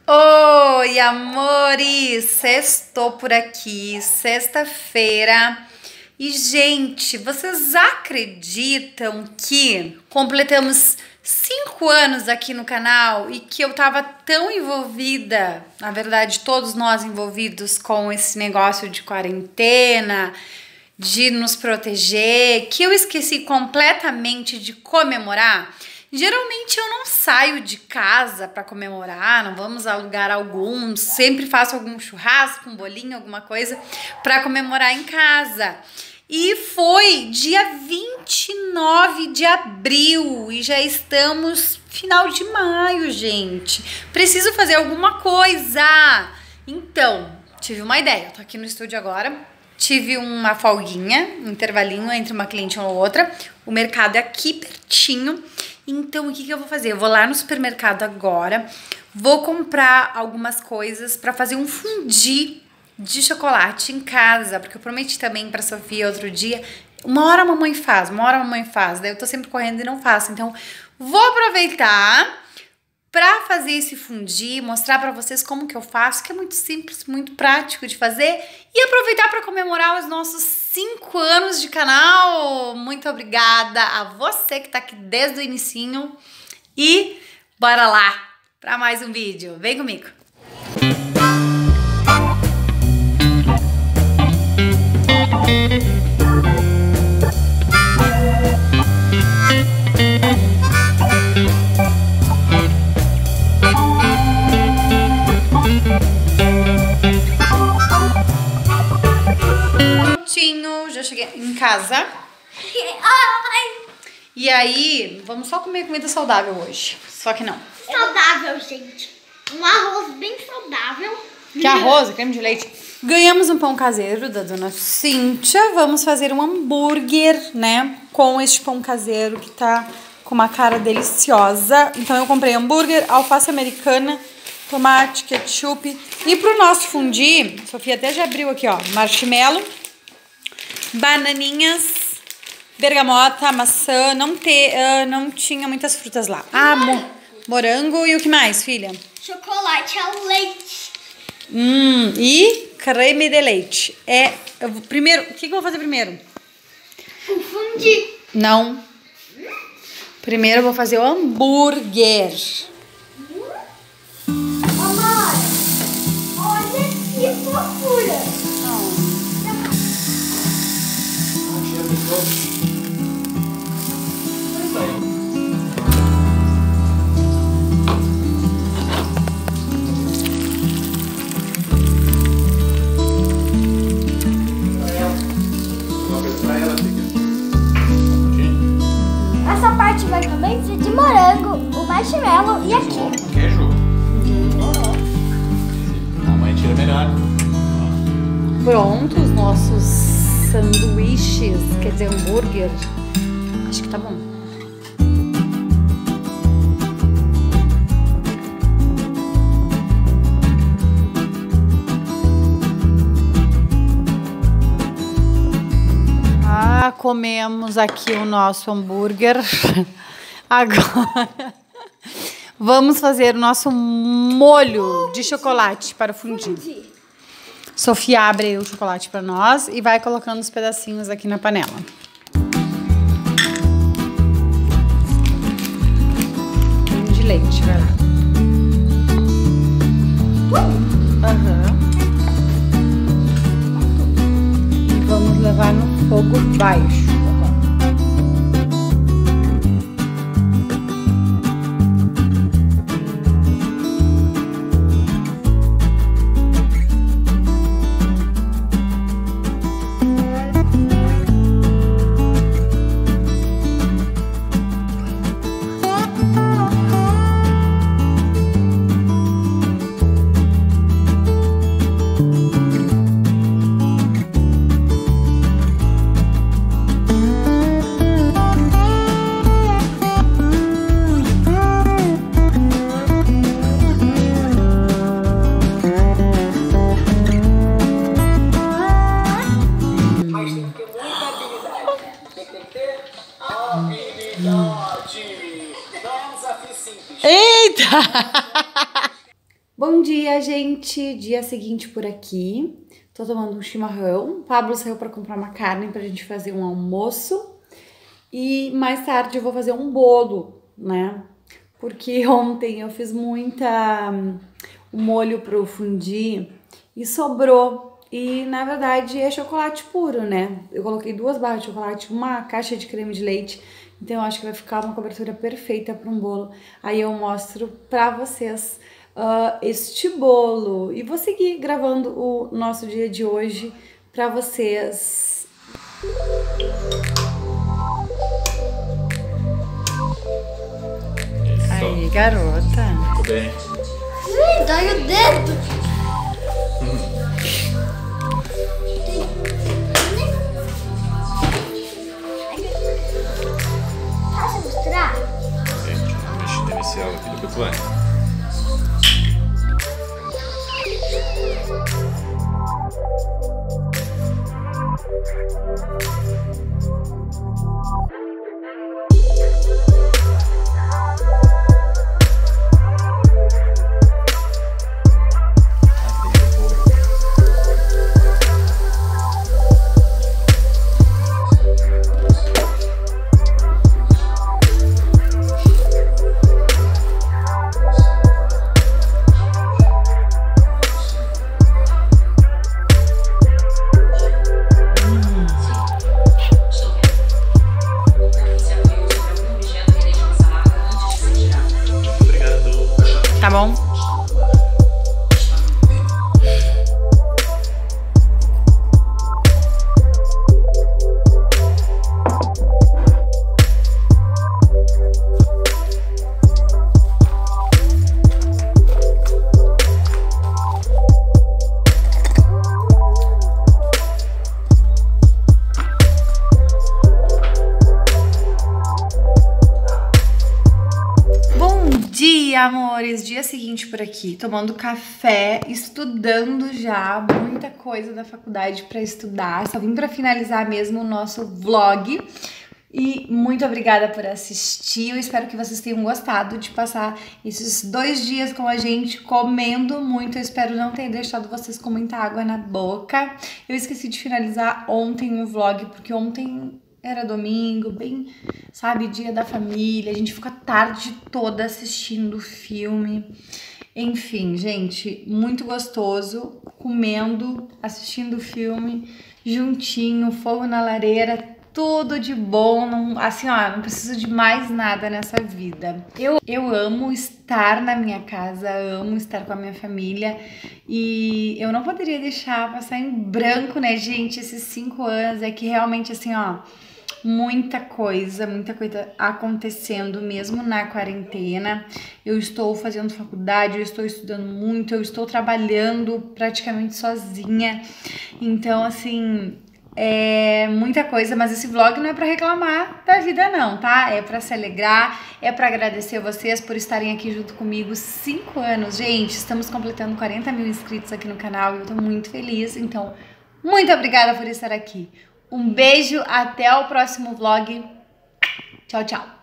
Oi, amores! Sextou por aqui, sexta-feira. E, gente, vocês acreditam que completamos 5 anos aqui no canal e que eu tava tão envolvida, na verdade, todos nós envolvidos com esse negócio de quarentena, de nos proteger, que eu esqueci completamente de comemorar? Geralmente eu não saio de casa para comemorar, não vamos a lugar algum, sempre faço algum churrasco, um bolinho, alguma coisa para comemorar em casa. E foi dia 29 de abril e já estamos final de maio, gente. Preciso fazer alguma coisa. Então, tive uma ideia, tô aqui no estúdio agora. Tive uma folguinha, um intervalinho entre uma cliente e outra. O mercado é aqui pertinho. Então, o que eu vou fazer? Eu vou lá no supermercado agora, vou comprar algumas coisas para fazer um fondue de chocolate em casa, porque eu prometi também para Sofia outro dia. Uma hora a mamãe faz, daí eu tô sempre correndo e não faço. Então, vou aproveitar para fazer esse fondue, mostrar para vocês como que eu faço, que é muito simples, muito prático de fazer, e aproveitar para comemorar os nossos 5 anos de canal. Muito obrigada a você que tá aqui desde o inicinho e bora lá para mais um vídeo. Vem comigo. Já cheguei em casa. E aí, vamos só comer comida saudável hoje. Só que não. Saudável, gente. Um arroz bem saudável. Que arroz? Creme de leite. Ganhamos um pão caseiro da dona Cíntia. Vamos fazer um hambúrguer, né? Com este pão caseiro que tá com uma cara deliciosa. Então eu comprei hambúrguer, alface americana, tomate, ketchup. E pro nosso fondue, Sofia até já abriu aqui, ó, marshmallow, bananinhas, bergamota, maçã, não tinha muitas frutas lá. Ah, morango e o que mais, filha? Chocolate ao leite. E creme de leite. Primeiro, o que eu vou fazer primeiro? O fondue. Não. Primeiro eu vou fazer o hambúrguer. Mamãe, olha que fofura. Essa parte vai também ser de morango, o marshmallow e aqui. Queijo? A mãe tira melhor. Pronto, os nossos sanduíches, quer dizer, hambúrguer. Acho que tá bom. Comemos aqui o nosso hambúrguer. Agora vamos fazer o nosso molho de chocolate para o fondue. Sofia abre o chocolate para nós e vai colocando os pedacinhos aqui na panela. Creme de leite, vai lá. E vamos levar no fogo baixo. Eita! Bom dia, gente! Dia seguinte por aqui. Tô tomando um chimarrão. O Pablo saiu para comprar uma carne pra gente fazer um almoço. E mais tarde eu vou fazer um bolo, né? Porque ontem eu fiz um molho pro fondue e sobrou. E na verdade é chocolate puro, né? Eu coloquei 2 barras de chocolate, uma caixa de creme de leite. Então eu acho que vai ficar uma cobertura perfeita para um bolo. Aí eu mostro pra vocês este bolo. E vou seguir gravando o nosso dia de hoje pra vocês. Aí, garota. Tudo bem. Dói o dedo. Posso mostrar? Gente, uma mexida inicial aqui do Petuane. Tá bom? Amores, dia seguinte por aqui, tomando café, estudando já, muita coisa da faculdade para estudar, só vim para finalizar mesmo o nosso vlog e muito obrigada por assistir, eu espero que vocês tenham gostado de passar esses 2 dias com a gente comendo muito, eu espero não ter deixado vocês com muita água na boca. Eu esqueci de finalizar ontem o vlog, porque ontem era domingo, bem, sabe, dia da família, a gente fica a tarde toda assistindo filme. Enfim, gente, muito gostoso, comendo, assistindo filme, juntinho, fogo na lareira, tudo de bom, não, assim, ó, não preciso de mais nada nessa vida. Eu amo estar na minha casa, amo estar com a minha família e eu não poderia deixar passar em branco, né, gente, esses 5 anos, é que realmente, assim, ó, muita coisa acontecendo mesmo na quarentena. Eu estou fazendo faculdade, eu estou estudando muito, eu estou trabalhando praticamente sozinha. Então, assim, é muita coisa, mas esse vlog não é pra reclamar da vida não, tá? É pra se alegrar, é pra agradecer vocês por estarem aqui junto comigo 5 anos. Gente, estamos completando 40 mil inscritos aqui no canal e eu tô muito feliz, então muito obrigada por estar aqui. Um beijo, até o próximo vlog. Tchau, tchau.